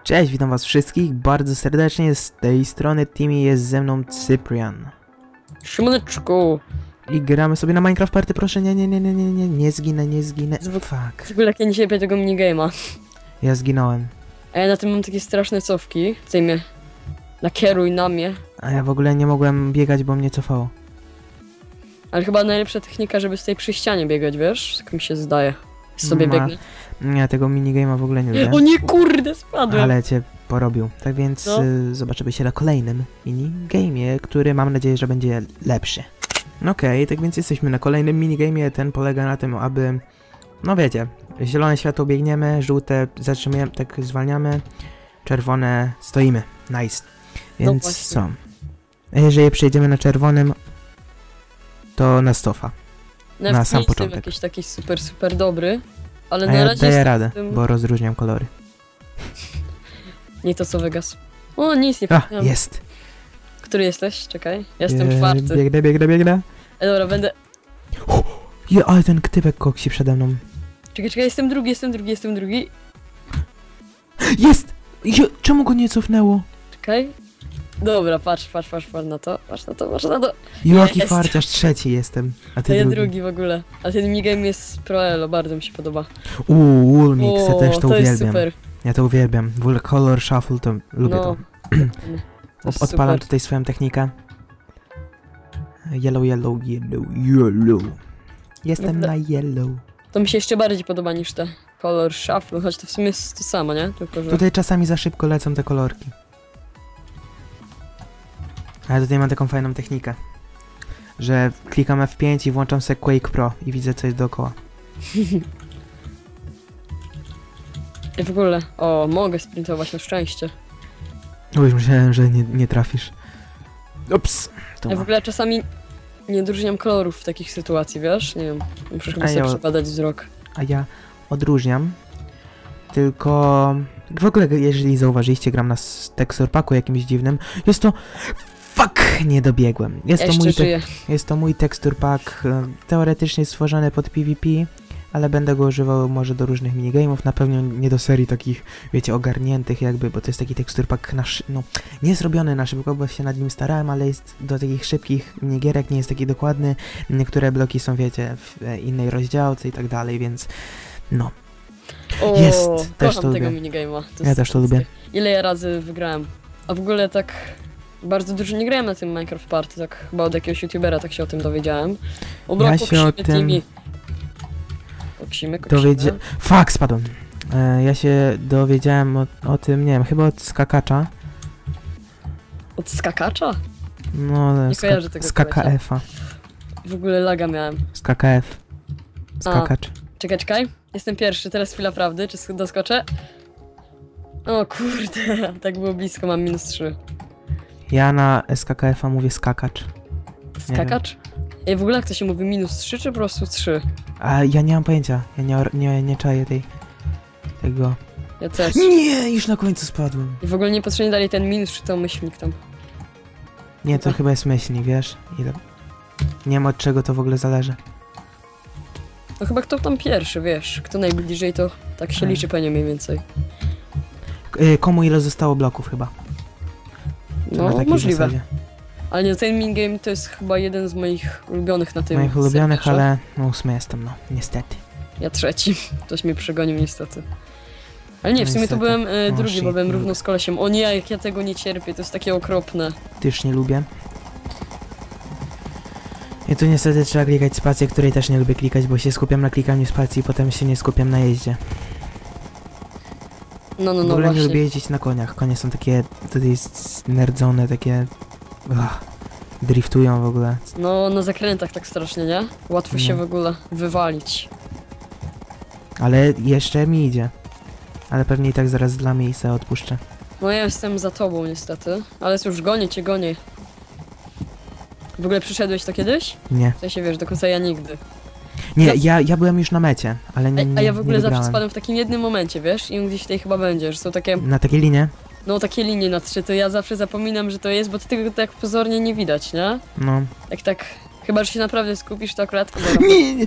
Cześć, witam was wszystkich bardzo serdecznie, z tej strony Timmy, jest ze mną Cyprian. Siemaneczku. I gramy sobie na Minecraft Party, proszę, nie zginę. Fuck. W ogóle jak ja nie cierpię tego minigame'a. Ja zginąłem. A ja na tym mam takie straszne cofki. Tutaj mnie nakieruj na mnie. A ja w ogóle nie mogłem biegać, bo mnie cofało. Ale chyba najlepsza technika, żeby z tej przy ścianie biegać, wiesz? Tak mi się zdaje. Sobie biegnę. Nie, tego minigame'a w ogóle nie lubię. O nie, kurde, spadłem! Ale cię porobił. Tak więc no. Zobaczymy się na kolejnym minigame'ie, który mam nadzieję, że będzie lepszy. Okej, tak więc jesteśmy na kolejnym minigame'ie. Ten polega na tym, aby... No wiecie, zielone światło biegniemy, żółte zatrzymujemy, tak zwalniamy, czerwone stoimy. Nice. Więc no co? A jeżeli przejdziemy na czerwonym, to na stofa. Na sam początek. Jakiś taki super dobry, ale a na ja razie daję radę, tym... bo rozróżniam kolory. Nie to co Vegas. O, nic nie A, pamiętam. jest! Który jesteś? Czekaj. Jestem czwarty. Biegnę. Dobra, będę... Ale ten typek koksi przede mną. Czekaj, jestem drugi. Jest! Czemu go nie cofnęło? Czekaj. Dobra, patrz na to. Jaki Jest. farciarz, trzeci jestem, a To ty ja drugi. drugi w ogóle. A ten minigame jest proelo, bardzo mi się podoba. Woolmix, ja też to jest uwielbiam. super. Ja to uwielbiam. W ogóle Color Shuffle to lubię to. jest Odpalam super. tutaj swoją technikę. Yellow. Jestem na yellow. To mi się jeszcze bardziej podoba niż te Color Shuffle, choć to w sumie jest to samo, nie? Tylko, że... Tutaj czasami za szybko lecą te kolorki. Ale tutaj mam taką fajną technikę, że klikam F5 i włączam sobie Quake Pro i widzę co jest dookoła. I w ogóle, mogę sprintować na szczęście. Już myślałem, że nie trafisz. Ups. Ja w ogóle czasami nie odróżniam kolorów w takich sytuacji, wiesz? Nie wiem, muszę chyba sobie przebadać wzrok. A ja odróżniam, tylko w ogóle jeżeli zauważyliście, gram na texture packu jakimś dziwnym, jest to... Fuck! Nie dobiegłem. Jest to mój texture pack, teoretycznie stworzony pod PvP, ale będę go używał może do różnych minigame'ów, na pewno nie do serii takich, wiecie, ogarniętych jakby, bo to jest taki texture pack nie zrobiony na szybko, bo się nad nim starałem, ale jest do takich szybkich minigierek, nie jest taki dokładny. Niektóre bloki są, wiecie, w innej rozdziałce i tak dalej, więc no. Jest! Też to tego lubię. minigame'a. Ja też to lubię. Ile ja razy wygrałem? A w ogóle tak... Bardzo dużo nie grałem na tym Minecraft Party, tak chyba od jakiegoś youtubera tak się o tym dowiedziałem. Ja się o tym... Koksimy. Fuck, spadłem. Ja się dowiedziałem o tym, nie wiem, chyba od skakacza. Od skakacza? No, nie kojarzę tego z KKF-a. W ogóle laga miałem. Z KKF. Skakacz. Czekaj. Jestem pierwszy, teraz chwila prawdy, czy doskoczę? O kurde, tak było blisko, mam -3. Ja na SKKF-a mówię skakacz. Skakacz? I w ogóle jak to się mówi, -3 czy po prostu 3? A ja nie mam pojęcia, ja nie czaję tego. Ja też. Nie, już na końcu spadłem. I w ogóle niepotrzebnie dali ten -3, to myślnik tam. Nie, to chyba jest myślnik, wiesz? Ile? Nie wiem od czego to w ogóle zależy. No chyba kto tam pierwszy, wiesz, kto najbliżej to tak się liczy pewnie mniej więcej. Komu ile zostało bloków chyba. No, możliwe. Zasadzie. Ale nie, ten minigame to jest chyba jeden z moich ulubionych na tym. Moich ulubionych, ale no 8 jestem, no, niestety. Ja trzeci. Ktoś mnie przegonił niestety. Ale nie, w sumie to byłem drugi, bo byłem równo z kolesiem. O nie, jak ja tego nie cierpię, to jest takie okropne. Też nie lubię. I tu niestety trzeba klikać spację, której też nie lubię klikać, bo się skupiam na klikaniu spacji i potem się nie skupiam na jeździe. No, w ogóle właśnie. nie lubię jeździć na koniach. Konie są takie tutaj nerdzone, takie... driftują w ogóle. No, na zakrętach tak strasznie, nie? Łatwo się w ogóle wywalić. Ale jeszcze mi idzie. Ale pewnie i tak zaraz dla miejsca odpuszczę. No ja jestem za tobą niestety, ale już gonię cię. W ogóle przyszedłeś to kiedyś? Nie. W sensie wiesz, do końca ja nigdy. Nie, ja byłem już na mecie, ale nie. A ja w ogóle nie zawsze spadłem w takim jednym momencie, wiesz? I gdzieś tutaj chyba będzie, że są takie... Na takiej linie? No takie linie na 3, to ja zawsze zapominam, że to jest, bo tego tak pozornie nie widać, nie? No. Jak tak... Chyba, że się naprawdę skupisz, to akurat... Nie.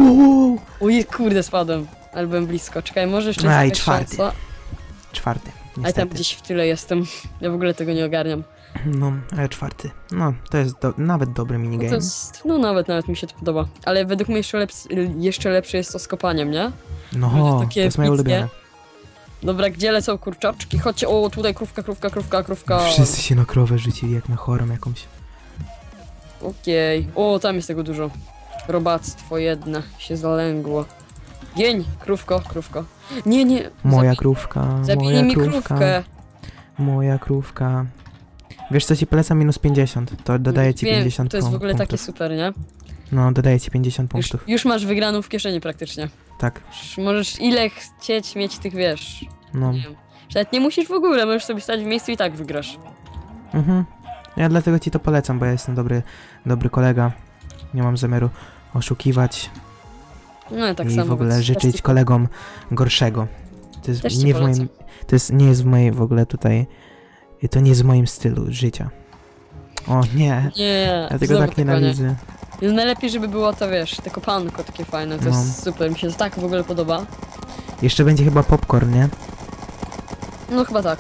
Ojej, kurde, spadłem. Ale byłem blisko. Czekaj, może jeszcze... Aj, czwarty. Czwarty. A tam gdzieś w tyle jestem. Ja w ogóle tego nie ogarniam. No, ale 4. No, to jest nawet dobry minigame. To jest, no nawet mi się to podoba. Ale według mnie jeszcze lepsze jest to z kopaniem, nie? No, to jest moje ulubione. Dobra, gdzie lecą kurczaczki? Chodźcie, o tutaj krówka. Wszyscy się na krowę rzucili jak na chorą jakąś. Okej. O, tam jest tego dużo. Robactwo jedne się zalęgło. Gień, krówko. Nie. Moja krówka, zabili mi krówkę. Moja krówka. Wiesz co ci polecam? Minus 50. To dodaje ci 50 to jest w ogóle punktów. takie super, nie? No, dodaje ci 50 punktów. Już masz wygraną w kieszeni praktycznie. Tak. Możesz ile chcieć mieć tych, wiesz. No. Nie wiem. Że nawet nie musisz w ogóle, możesz sobie stać w miejscu i tak wygrasz. Ja dlatego ci to polecam, bo ja jestem dobry kolega. Nie mam zamiaru oszukiwać. No tak i samo. w ogóle życzyć kolegom gorszego. To jest nie w moim. Nie jest w mojej w ogóle tutaj. To nie jest w moim stylu życia. O nie. Nie. Ja tego tak nienawidzę. No najlepiej, żeby było to, wiesz, te kopanko takie fajne, to jest super, mi się to tak w ogóle podoba. Jeszcze będzie chyba popcorn, nie? No chyba tak.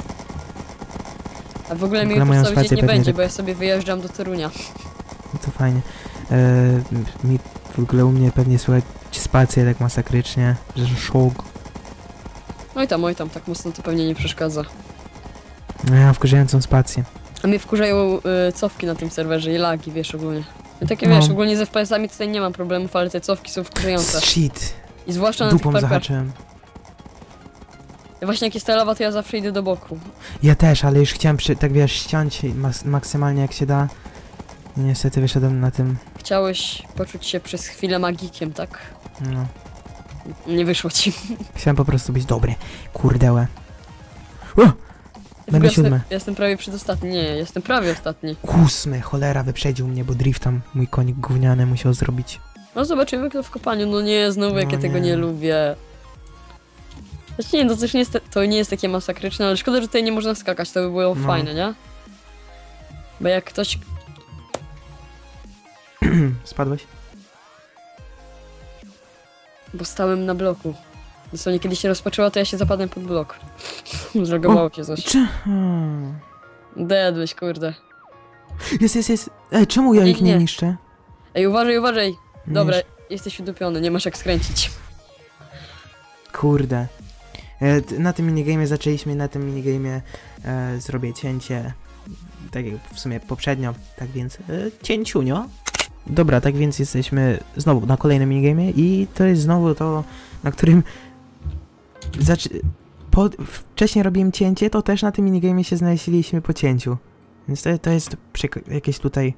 A w ogóle mi już cały dzień nie będzie, bo ja sobie wyjeżdżam do Torunia. No to fajnie. Mi w ogóle u mnie pewnie słychać spację tak masakrycznie, że szok. Oj tam, tak mocno to pewnie nie przeszkadza. No ja mam wkurzającą spację. A mnie wkurzają cofki na tym serwerze i lagi, wiesz, ogólnie. No takie wiesz, ogólnie z FPS-ami tutaj nie mam problemów, ale te cofki są wkurzające. Shit. I zwłaszcza na Dupą tych zahaczyłem. Ja właśnie jak jest ta lawa, to ja zawsze idę do boku. Ja też, ale już chciałem tak wiesz, ściąć maksymalnie jak się da. I niestety wyszedłem na tym. Chciałeś poczuć się przez chwilę magikiem, tak? No. Nie wyszło ci. Chciałem po prostu być dobry. Kurdełe. Będę 7. Ja jestem prawie przedostatni. Nie, jestem prawie ostatni. 8. Cholera, wyprzedził mnie, bo drift tam mój konik gówniany musiał zrobić. No zobaczymy kto w kopaniu. No nie, znowu jak ja tego nie lubię. Znaczy nie, to nie jest takie masakryczne, ale szkoda, że tutaj nie można skakać, to by było fajne, nie? Bo jak ktoś... Spadłeś? Bo stałem na bloku. Dosłownie kiedy się rozpoczęła, to ja się zapadłem pod blok. Zlogowało się coś. Dedłeś, kurde. Jest. Ej, czemu ja ich nie niszczę? Ej, uważaj. Dobra, jesteś udupiony, nie masz jak skręcić. Kurde. Na tym minigame'ie zaczęliśmy, na tym minigame'ie zrobię cięcie. Tak jak w sumie poprzednio, tak więc cięciunio. Dobra, tak więc jesteśmy znowu na kolejnym minigame'ie i to jest znowu to, na którym wcześniej robiłem cięcie, to też na tym minigame'ie się znaleźliśmy po cięciu. Więc to jest jakieś tutaj...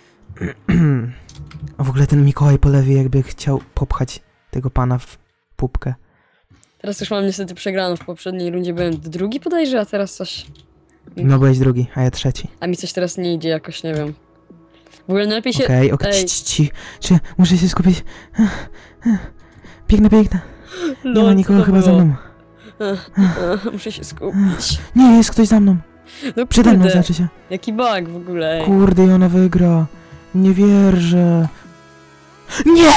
W ogóle ten Mikołaj po lewej jakby chciał popchać tego pana w pupkę. Teraz już mam niestety przegraną, w poprzedniej rundzie byłem drugi bodajże, a teraz coś... No byłeś drugi, a ja trzeci. A mi coś teraz nie idzie jakoś, nie wiem. W ogóle najlepiej się... Okej, czy muszę się skupić? Biegnę. Nie ma nikogo chyba za mną. Muszę się skupić. Nie, jest ktoś za mną. No przede mną znaczy się. Jaki bug w ogóle, ej. Kurde, i ona wygra. Nie wierzę. Nie!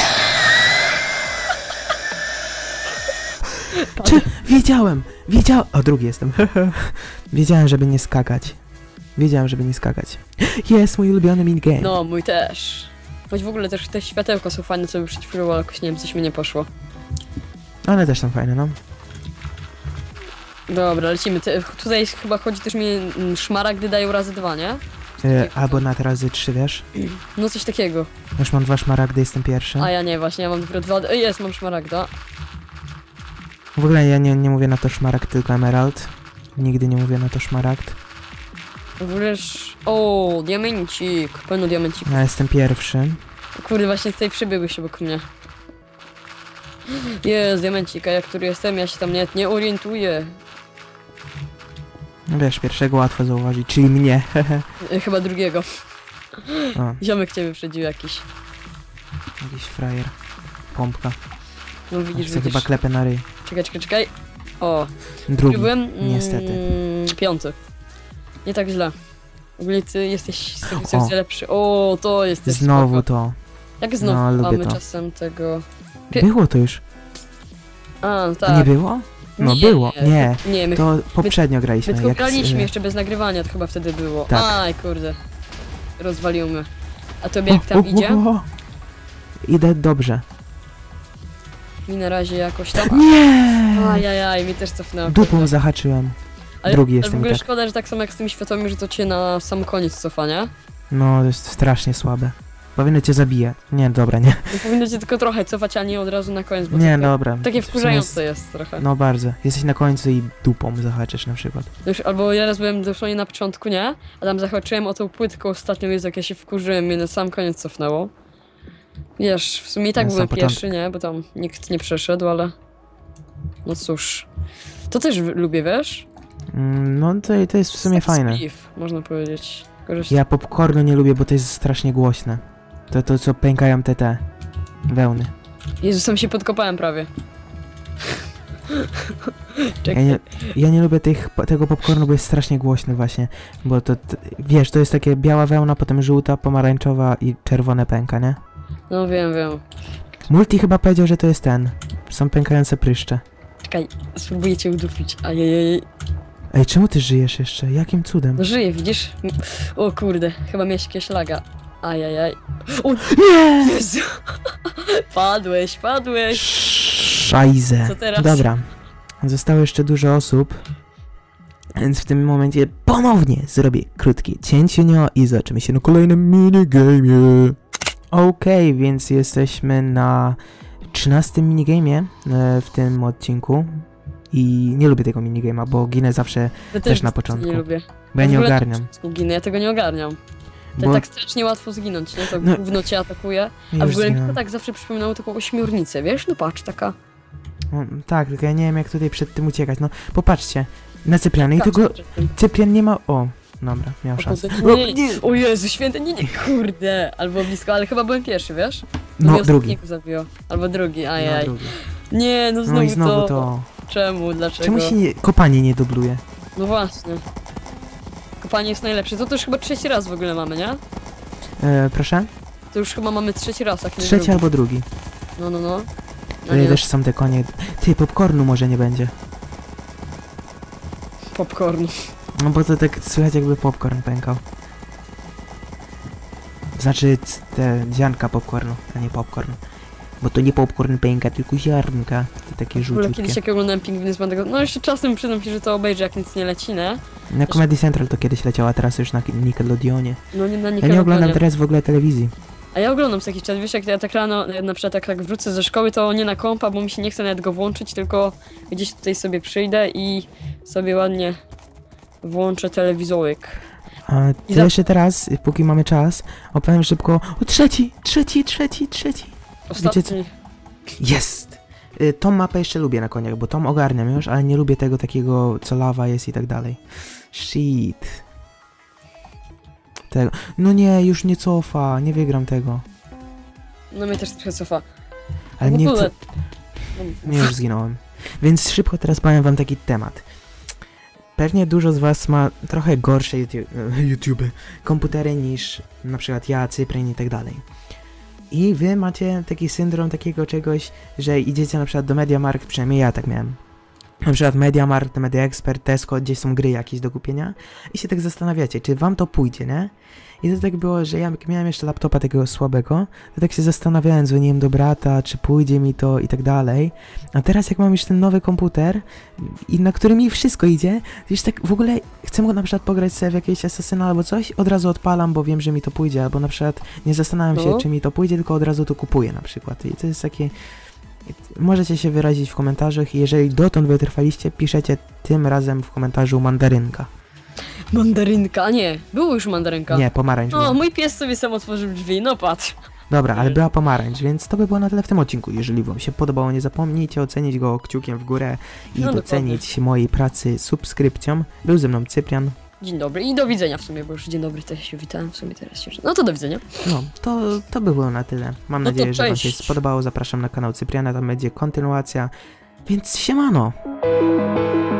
Wiedziałem. O, drugi jestem. Wiedziałem, żeby nie skakać. Jest mój ulubiony minigame. No, mój też. Choć w ogóle też te światełka są fajne, co by przed chwilą, ale jakoś nie wiem, coś mi nie poszło. One też są fajne, no. Dobra, lecimy. Tutaj chyba chodzi też mi szmara, gdy dają razy 2, nie? Albo na razy 3, wiesz? No coś takiego. Już mam 2 szmaragdy, jestem pierwszy. A ja nie, właśnie, ja mam dopiero 2. Jest, mam szmaragda. W ogóle ja nie mówię na to szmaragd, tylko emerald. Nigdy nie mówię na to szmaragd. W ogóle... O, diamencik. Pełno diamencików. Ja jestem pierwszy. Kurde, właśnie tutaj przybiegłeś obok mnie. Jest diamencik, a ja który jestem, ja się tam nie orientuję. No wiesz, pierwszego łatwo zauważyć, czyli mnie. Chyba drugiego. O. Ziomek cię wyprzedził jakiś. Jakiś frajer. Pompka. No widzisz. Chyba klepę na ryj. Czekaj. O. Drugi, byłem? niestety. 5. Nie tak źle. W ogóle ty jesteś coś lepszy. O, to jest znowu spoko. to. Jak znowu no, mamy to. czasem tego... Było to już. A, no tak. A nie było? No było, nie, my, to poprzednio graliśmy. My tylko graliśmy jeszcze bez nagrywania, to chyba wtedy było. Tak. Aj, kurde. Rozwalił mnie. A tobie jak tam idzie? Idę dobrze. Mi na razie jakoś tam... Nie! Ajajaj, mi też cofnęło. Dupą zahaczyłem. Ale, Drugi ale jestem w ogóle i tak. szkoda, że tak samo jak z tymi światłami, że to cię na sam koniec cofa, nie? No, to jest strasznie słabe. Powinno cię zabije. Nie, dobra, nie. No, powinno cię tylko trochę cofać, a nie od razu na koniec, bo Nie, takie, dobra. takie W sumie wkurzające jest trochę. No bardzo. Jesteś na końcu i dupą zahaczysz na przykład. Już, albo ja raz byłem dosłownie na początku, nie? A tam zahaczyłem o tą płytkę ostatnią, jest jak ja się wkurzyłem, mnie na sam koniec cofnęło. Wiesz, w sumie i tak Na byłem sam pierwszy, nie? Bo tam nikt nie przeszedł, ale... No cóż. To też lubię, wiesz? No to jest w sumie fajne. Beef, można powiedzieć. Korzyść. Ja popcornu nie lubię, bo to jest strasznie głośne. To co pękają te wełny. Jezu, sam się podkopałem prawie. Czekaj. Ja nie lubię tego popcornu, bo jest strasznie głośny właśnie. Bo wiesz, to jest takie biała wełna, potem żółta, pomarańczowa i czerwone pęka, nie? No wiem. Multi chyba powiedział, że to jest ten. Są pękające pryszcze. Czekaj, spróbuję cię udupić. Ajajaj. Ej, czemu ty żyjesz jeszcze? Jakim cudem? No żyję, widzisz? O kurde, chyba miałeś jakiegoś laga. Ajajaj. O, Nie! Jezu. Padłeś. Szajze. Co teraz? Dobra. Zostało jeszcze dużo osób. Więc w tym momencie ponownie zrobię krótkie cięciunio i zobaczymy się na kolejnym minigamie. Okej, więc jesteśmy na 13 minigamie w tym odcinku. I nie lubię tego minigama, bo ginę zawsze Ja też na początku. Nie lubię. Bo ja nie w ogóle ogarniam. Ginę, ja tego nie ogarniam. To Bo tak strasznie łatwo zginąć, nie? To No. gówno cię atakuje. A już w ogóle mi zginąłem. to tak zawsze przypominało taką ośmiornicę, wiesz? No patrz, taka... No, tak, tylko ja nie wiem jak tutaj przed tym uciekać. No, popatrzcie. Na Cypriana i Kaczka tego... przed tym. Cyprian nie ma... O, dobra, miał O szansę. kurde, nie. O Jezu, święte, nie, kurde. Albo blisko, ale chyba byłem pierwszy, wiesz? No, Mnie drugi. ostatniego zabiło. Albo drugi, No, ajaj. drugi. Nie, no znowu, No i znowu to... to... Czemu, dlaczego? Czemu się kopanie nie dubluje? No właśnie. Kopanie jest najlepsze. To już chyba trzeci raz w ogóle mamy, nie? Proszę? To już chyba mamy trzeci raz, jak nie Trzeci drugi. albo drugi. No. No Tutaj nie, też są te konie. Ty, popcornu może nie będzie. popcorn. No bo to tak słychać jakby popcorn pękał. Znaczy te ziarnka popcornu, a nie popcorn. Bo to nie popcorn pęka, tylko ziarnka. To takie W ogóle żółciutkie. kiedyś jak oglądałem Pingwiny z Bandego, no jeszcze czasem przyznam się, że to obejrzę jak nic nie leci, nie? Na Comedy Central to kiedyś leciało, a teraz już na Nickelodeonie. No nie na Ja nie oglądam Nickelodeonie. teraz w ogóle telewizji. A ja oglądam co jakiś czas, wiesz, jak ja tak rano, na przykład jak tak wrócę ze szkoły, to nie na kompa, bo mi się nie chce nawet go włączyć, tylko gdzieś tutaj sobie przyjdę i sobie ładnie włączę telewizorek. A I to jeszcze teraz, póki mamy czas, opowiem szybko. O, trzeci! Ostatni. Jest! Tą mapę jeszcze lubię na koniach, bo tą ogarniam już, ale nie lubię tego takiego, co lawa jest i tak dalej. Shit. Tego. No nie, już nie cofa, nie wygram tego. No mnie też trochę cofa. Ale W nie ogóle- chcę... Nie, już zginąłem. Więc szybko teraz powiem wam taki temat. Pewnie dużo z was ma trochę gorsze YouTube komputery niż na przykład ja, Cyprian i tak dalej. I wy macie taki syndrom takiego czegoś, że idziecie na przykład do MediaMarkt, przynajmniej ja tak miałem. Na przykład MediaMarkt, Media Expert, Tesco, gdzieś są gry jakieś do kupienia i się tak zastanawiacie, czy wam to pójdzie, nie? I to tak było, że ja jak miałem jeszcze laptopa takiego słabego, to tak się zastanawiałem, dzwoniłem do brata, czy pójdzie mi to i tak dalej. A teraz jak mam już ten nowy komputer, i na którym mi wszystko idzie, już tak w ogóle chcę na przykład pograć sobie w jakieś Assassina albo coś, od razu odpalam, bo wiem, że mi to pójdzie, albo na przykład nie zastanawiam się, czy mi to pójdzie, tylko od razu to kupuję na przykład. I to jest takie... Możecie się wyrazić w komentarzach i jeżeli dotąd wytrwaliście, piszecie tym razem w komentarzu mandarynka. Mandarynka, a nie, było już mandarynka. Nie, pomarańcz O, była. mój pies sobie sam otworzył drzwi, no patrz. Dobra, ale była pomarańcz, więc to by było na tyle w tym odcinku. Jeżeli wam się podobało, nie zapomnijcie ocenić go kciukiem w górę i No, docenić mojej pracy subskrypcją. Był ze mną Cyprian. Dzień dobry i do widzenia w sumie, bo już dzień dobry, też się witałem w sumie teraz się. No to do widzenia. No, to by było na tyle. Mam No to nadzieję, że wam się cześć. spodobało. Zapraszam na kanał Cypriana, tam będzie kontynuacja. Więc siemano!